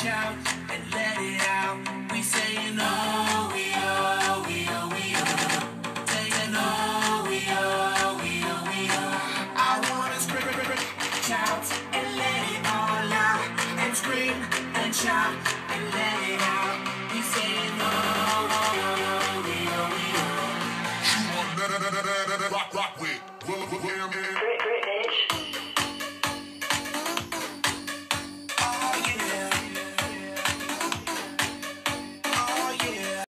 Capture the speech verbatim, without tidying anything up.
shout and let it out. We saying oh, we oh, we oh, we oh. Saying oh, we oh, we oh, we oh. I wanna scream, shout and let it all out and scream and shout.